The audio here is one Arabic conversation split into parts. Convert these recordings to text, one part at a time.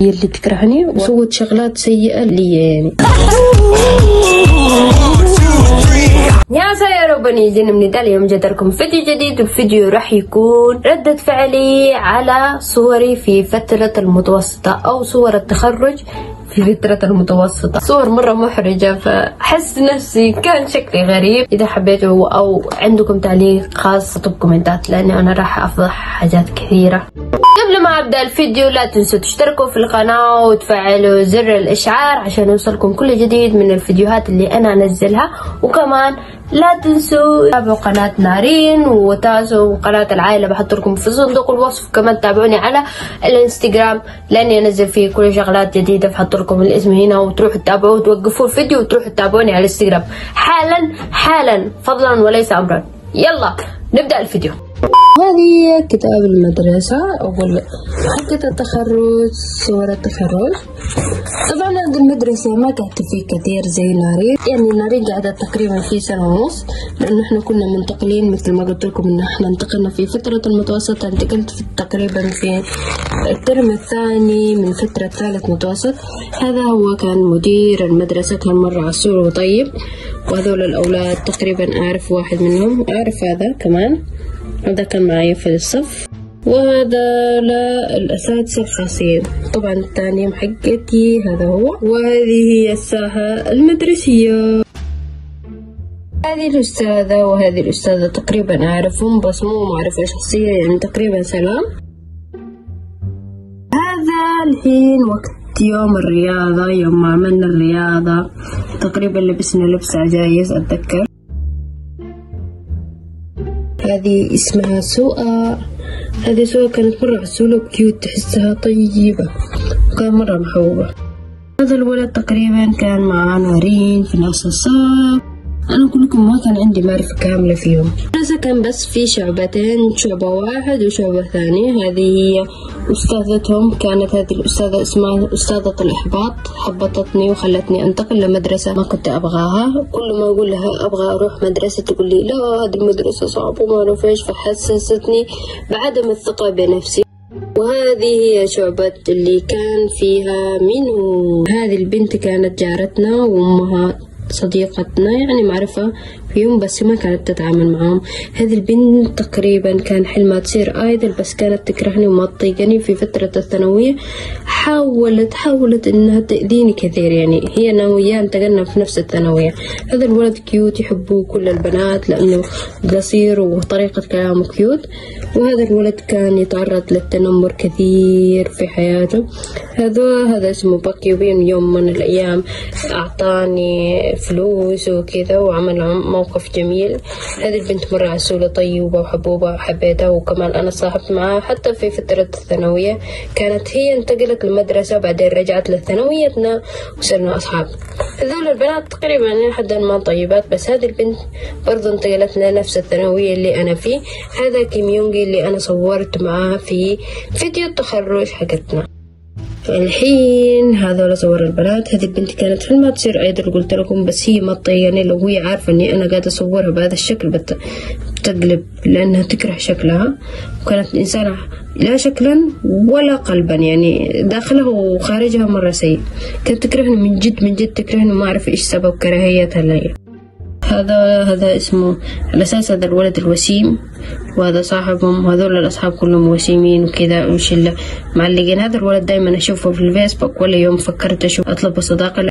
اللي تكرهني وسوت شغلات سيئة لي يعني. يا ربني جينا من اليوم جيت لكم فيديو جديد، والفيديو راح يكون ردة فعلي على صوري في فترة المتوسطة او صور التخرج في فترة المتوسطة. صور مرة محرجة، فحس نفسي كان شكلي غريب. إذا حبيتوا أو عندكم تعليق خاص اكتبوا كومنتات، لأني أنا راح أفضح حاجات كثيرة. قبل ما أبدأ الفيديو لا تنسوا تشتركوا في القناة وتفعلوا زر الإشعار عشان يوصلكم كل جديد من الفيديوهات اللي أنا أنزلها. وكمان لا تنسوا تتابعوا قناة نارين وتاسو وقناة العائلة، بحط لكم في صندوق الوصف. كمان تابعوني على الانستغرام لاني انزل فيه كل شغلات جديدة، بحط لكم الاسم هنا وتروحوا تتابعوا وتوقفوا الفيديو وتروحوا تتابعوني على الانستغرام حالا فضلا وليس امرا. يلا نبدأ الفيديو. هذه كتاب المدرسة أول حقة التخرج، صور التخرج. طبعا هذه المدرسة ما قعدت فيه كثير زي نارين، يعني نارين قعدت تقريبا في سنة ونص، لأنه احنا كنا منتقلين مثل ما قلت لكم إن احنا انتقلنا في فترة المتوسط. انتقلت تقريبا في الترم الثاني من فترة ثالث متوسط. هذا هو كان مدير المدرسة، كان مرة عسول وطيب، وهذول الأولاد تقريبا أعرف واحد منهم، أعرف هذا كمان، هذا كان معي في الصف، وهذا الأساتذة الخاصين. طبعا الثاني حقتي هذا هو، وهذه هي الساحة المدرسية. هذه الأستاذة وهذه الأستاذة تقريبا أعرفهم بس مو معرفة شخصية، يعني تقريبا سلام. هذا الحين وقت يوم الرياضة، يوم ما عملنا الرياضة تقريبا لبسنا لبس عجايز أتذكر. هذه اسمها سوء، هذه سوء كانت مرة عسولة وكيوت، تحسها طيبة وكان مرة محبوبة. هذا الولد تقريبا كان مع نارين في نفس الصف. أنا أقول لكم ما كان عندي معرفة كاملة فيهم، بس كان بس في شعبتين، شعبة واحد وشعبة ثانية. هذه هي أستاذتهم، كانت هذه الأستاذة اسمها أستاذة الإحباط، حبطتني وخلتني أنتقل لمدرسة ما كنت أبغاها. كل ما أقول لها أبغى أروح مدرسة تقول لي لا هذه المدرسة صعبة وما أعرف إيش، فحسستني بعدم الثقة بنفسي. وهذه هي شعبة اللي كان فيها منه. هذه البنت كانت جارتنا وأمها صديقتنا، يعني معرفة فيهم بس ما كانت تتعامل معهم. هذه البنت تقريبا كان حلمها تصير آيدل، بس كانت تكرهني وما تطيقني. في فترة الثانوية حاولت انها تأذيني كثير، يعني هي انا وياه انتقلنا في نفس الثانوية. هذا الولد كيوت يحبوه كل البنات لانه قصير وطريقة كلامه كيوت. وهذا الولد كان يتعرض للتنمر كثير في حياته. هذا اسمه بكي، وبين يوم من الايام اعطاني فلوس وكذا وعمل موقف جميل. هذه البنت مرة عسولة طيبة وحبوبة وحبيتها، وكمان أنا صاحبت معها حتى في فترة الثانوية. كانت هي انتقلت للمدرسة بعدين رجعت لثانويتنا وصرنا أصحاب. هذول البنات تقريبا لحد ما طيبات، بس هذه البنت برضو انتقلت لنفس الثانوية اللي أنا فيه. هذا كيم يونغي اللي أنا صورت معاه في فيديو التخرج حقتنا. الحين هذول صور البنات. هذه البنت كانت حلمها تصير ايدل قلت لكم، بس هي ما تطيقني. لو هي عارفة اني انا قاعدة اصورها بهذا الشكل بتقلب لانها تكره شكلها. وكانت انسانة لا شكلا ولا قلبا، يعني داخلها وخارجها مرة سيء. كانت تكرهني من جد تكرهني، وما اعرف ايش سبب كراهيتها لي. هذا اسمه الأساس، هذا الولد الوسيم، وهذا صاحبهم. هذول الأصحاب كلهم وسيمين وكذا وشلة معلقين. هذا الولد دايما أشوفه في الفيسبوك، ولا يوم فكرت أطلب صداقة.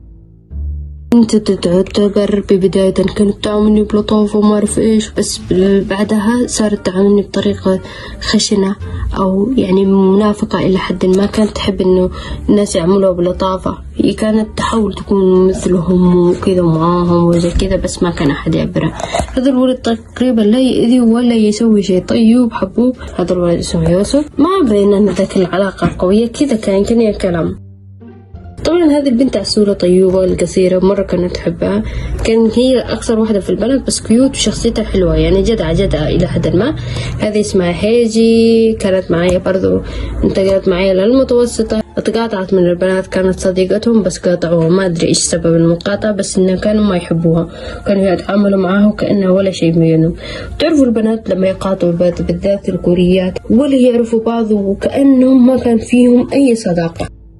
كنت تعتبر ببداية كانت تعاملني بلطافة وما أعرف إيش، بس بعدها صارت تعاملني بطريقة خشنة أو يعني منافقة إلى حد ما. كانت تحب إنه الناس يعملوها بلطافة، هي كانت تحاول تكون مثلهم وكذا معاهم وزي كذا، بس ما كان أحد يعبرها. هذا الولد تقريبا لا يأذي ولا يسوي شيء طيب حبوب. هذا الولد اسمه يوسف، ما بيننا ذاك العلاقة قوية كذا، كان كلام. طبعا هذه البنت عسولة طيوبة القصيرة، مرة كانت تحبها. كان هي أكثر واحدة في البنات، بس كيوت وشخصيتها حلوة، يعني جدعة إلى حد ما. هذه اسمها هيجي، كانت معايا برضو، انتقلت معايا للمتوسطة. اتقاطعت من البنات، كانت صديقتهم بس قاطعوها، ما أدري إيش سبب المقاطعة، بس إنه كانوا ما يحبوها، كانوا يتعاملوا معاها وكأنها ولا شيء بينهم. تعرفوا البنات لما يقاطعوا بالذات الكوريات ولا يعرفوا بعض، وكأنهم ما كان فيهم أي صداقة.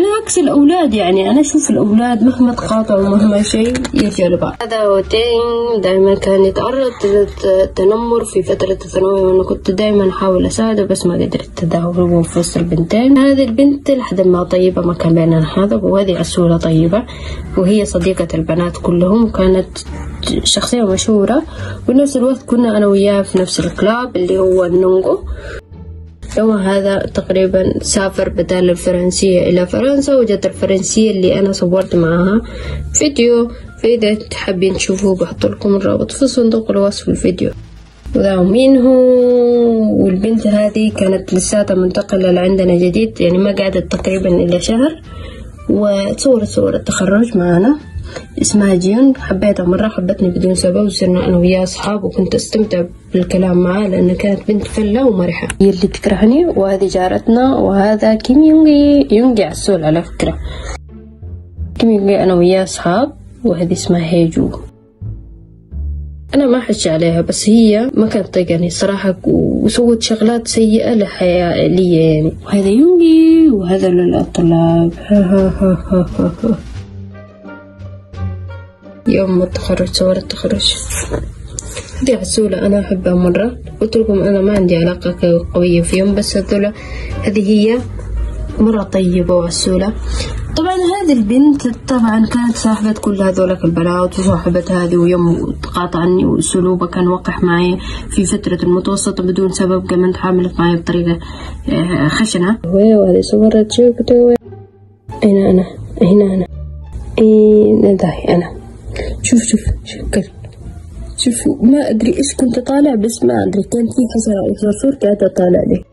على عكس الأولاد. يعني أنا أشوف الأولاد مهما تقاطعوا مهما شيء يرجعوا لبعض. هذا وتين دائما كان يتعرض للتنمر في فترة الثانوية، وأنا كنت دائما أحاول أساعده بس ما قدرت أتداول في وسط البنتين. هذه البنت لحد ما طيبة، ما كان بيننا هذا، وهذه عسولة طيبة وهي صديقة البنات كلهم، وكانت شخصية مشهورة. وبنفس الوقت كنا أنا وياه في نفس الكلاب اللي هو النونغو. يوم هذا تقريبا سافر بدال الفرنسية إلى فرنسا، وجدت الفرنسية اللي أنا صورت معها فيديو، فإذا تحبين تشوفوه بحط لكم الرابط في صندوق الوصف الفيديو. وذا منه. والبنت هذه كانت لساتها منتقلة لعندنا جديد، يعني ما قعدت تقريبا إلا شهر، وتصورت صور التخرج معنا. اسمها جيون، حبيتها مرة، حبتني بدون سبب، وصرنا أنا وياه أصحاب، وكنت أستمتع بالكلام معاه لأنها كانت بنت فلة ومرحة. هي اللي تكرهني، وهذه جارتنا، وهذا كيم يونغي عسول على فكرة. كيم يونغي أنا وياه أصحاب، وهذه اسمها هيجو. أنا ما حش عليها، بس هي ما كانت طيقاني صراحة، وسوت شغلات سيئة لحياة لي يعني. وهذا يونغي، وهذا للطلاب. يوم التخرج، صور التخرج. هذه عسولة أنا أحبها مرة. قلت لكم أنا ما عندي علاقة قوية فيهم، بس هذه هي مرة طيبة وعسولة. طبعا هذه البنت طبعا كانت صاحبة كل هذولك البنات، وصاحبة هذه، ويوم تقاطعني وأسلوبها كان وقح معي في فترة المتوسطة بدون سبب، كمان تعاملت معي بطريقة خشنة. وهذه صورة شوكتو. أين أنا؟ هنا أنا. نداهي أنا. شوف كيف. شوفوا، ما أدري إيش كنت طالع، بس ما أدري كان في حسن أو صرصور قاعدة طالع لي.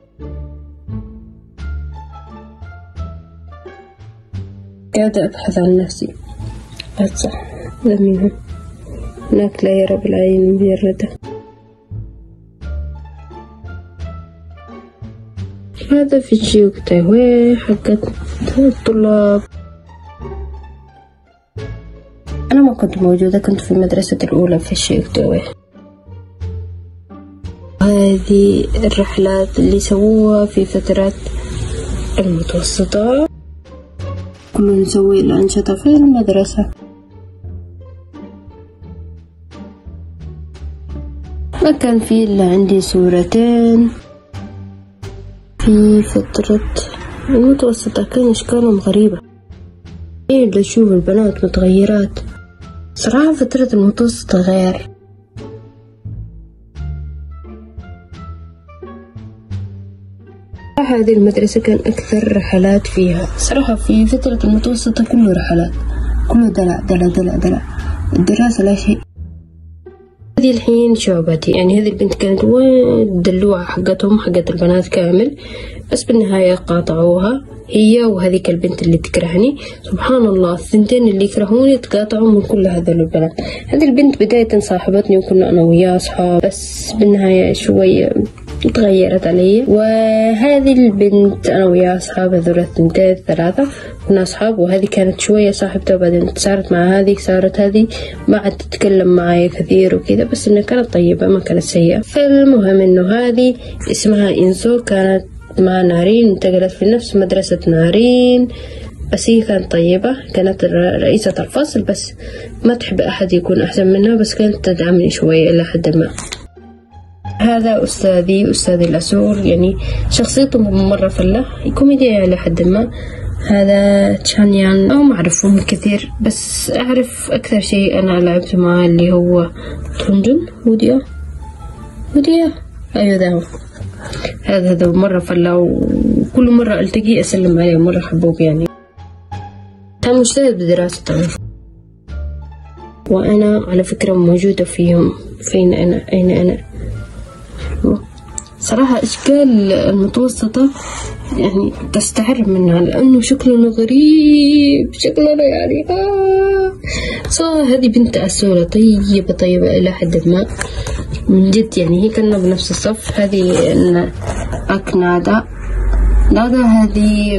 قاعدة أبحث عن نفسي. صح، هذا منهم. هناك لا يرى بالعين المجردة. هذا في جيوك تايوي حقت الطلاب. أنا ما كنت موجودة، كنت في المدرسة الأولى في الشيكتوي. هذه الرحلات اللي سووها في فترة المتوسطة، كنا نسوي الأنشطة في المدرسة. ما كان في إلا عندي صورتين في فترة المتوسطة، كان أشكالهم غريبة. اللي أشوف البنات متغيرات صراحة. فترة المتوسطة غير. هذه المدرسة كان أكثر رحلات فيها صراحة. في فترة المتوسطة كله رحلات، كله دلع دلع دلع دلع، الدراسة لا شيء. هذه الحين شعبتي، يعني هذه البنت كانت وين دلوعة حقتهم، حقت البنات كامل، بس بالنهاية قاطعوها هي وهذيك البنت اللي تكرهني. سبحان الله، الثنتين اللي يكرهوني تقاطعوا من كل هذول البنات. هذه البنت بداية صاحبتني، وكنا أنا وياها أصحاب، بس بالنهاية شوية تغيرت علي. وهذه البنت أنا وياها أصحاب، هذول الثنتين ثلاثة كنا أصحاب، وهذه كانت شوية صاحبتها، وبعدين صارت مع هذه، صارت هذه ما عاد تتكلم معي كثير وكذا، بس إنها كانت طيبة ما كانت سيئة. فالمهم إنه هذه اسمها إنسو، كانت مع نارين، انتقلت في نفس مدرسة نارين، بس هي كانت طيبة، كانت رئيسة الفصل، بس ما تحب أحد يكون أحسن منها، بس كانت تدعمني شوية إلى حد ما. هذا أستاذي الأسور، يعني شخصيته مرة فلة، كوميديا إلى حد ما. هذا تشانيان، ما أعرفهم كثير، بس أعرف أكثر شيء أنا لعبت معه اللي هو تونجون وديا. أيوة ده هو. هذا مرة فلا، وكل مرة ألتقي أسلم عليه، مرة حبوب يعني. كان مجتهد بدراسته، وأنا على فكرة موجودة فيهم. أين أنا صراحة. أشكال المتوسطة يعني تستعر منها، لأنه شكلنا غريب، شكلنا يعني هذه بنت عسولة طيبة إلى حد ما من جد، يعني هي كنا بنفس الصف. هذه نادا هذه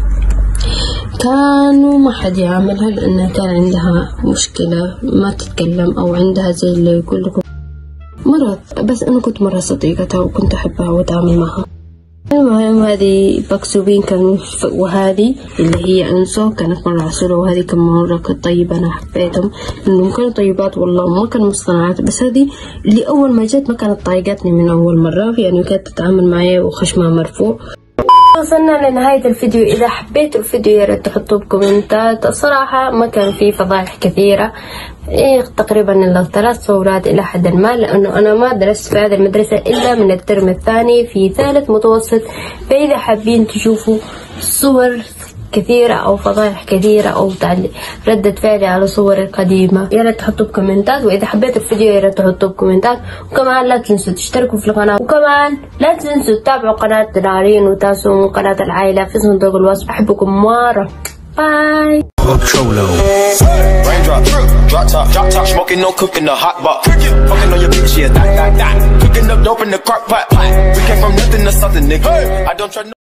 كانوا ما حد يعاملها، لأنها كان عندها مشكلة ما تتكلم، أو عندها زي اللي يقول لكم مرض، بس أنا كنت مرة صديقتها وكنت أحبها وأتعامل معها. المهم هذه مكسوبين كانوا، وهذه اللي هي أنسو كانت مرة عسولة، وهذه كم مرة كانت طيبة أنا حبيتهم إنهم كانوا طيبات والله، ما كانوا مصطنعات. بس هذه اللي أول ما جت ما كانت طايقتني من أول مرة، يعني كانت تتعامل معي وخشمها مرفوع. وصلنا لنهاية الفيديو. إذا حبيتوا الفيديو يا ريت تحطوه بكومنتات. الصراحة ما كان فيه فضايح كثيرة، تقريبا إلا 3 صورات إلى حد ما، لأنه أنا ما درست في هذه المدرسة إلا من الترم الثاني في 3 متوسط. فإذا حابين تشوفوا صور كثيرة أو فضايح كثيرة أو ردة فعلي على صور القديمة يا ريت تحطوا بكومنتات. وإذا حبيتوا الفيديو يا ريت تحطوا بكومنتات، وكمان لا تنسوا تشتركوا في القناة، وكمان لا تنسوا تتابعوا قناة نارين وتاسوم وقناة العائلة في صندوق الوصف. أحبكم مرة، باي. Raindrop, drop top, smoking, no cooking, the hot box. Fucking on your bitch, yeah, that. Cooking up dope in the crock pot. We came from nothing to something, nigga. I don't try.